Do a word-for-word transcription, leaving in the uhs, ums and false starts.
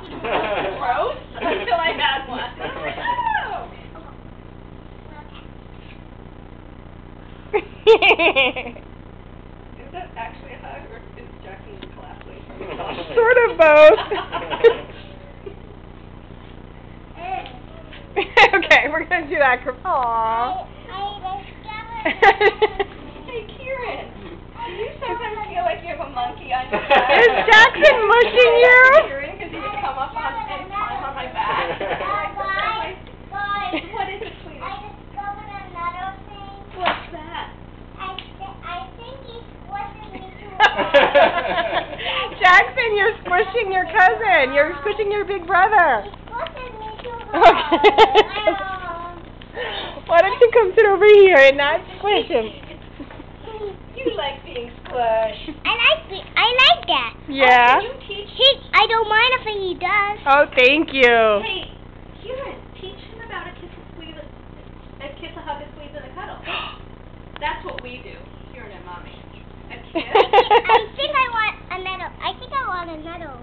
Gross until I had one. Is that actually a hug, or is Jackson the class away from me? Sort of both. Okay, we're gonna do that. Aww. Hey, Kieran, do you sometimes feel like you have a monkey on your back? Is Jackson mushing you? Kieran, because he would come up on and climb on my back. What is it, sweetie? I discovered another thing. What's that? I, th I think he's squishing me too. Jackson, you're squishing your cousin. You're squishing your big brother. He's squishing me too. Okay. Why don't you come sit over here and not squish him? You like being squished. I like the, I like that. Yeah? Oh, can you teach? He, I don't mind if he does. Oh, thank you. Hey, Kieran, teach him about a kiss, a squeeze, a kiss, a hug, a squeeze, and a cuddle. That's what we do, Kieran and Mommy. A kiss? I think I want another. I think I want another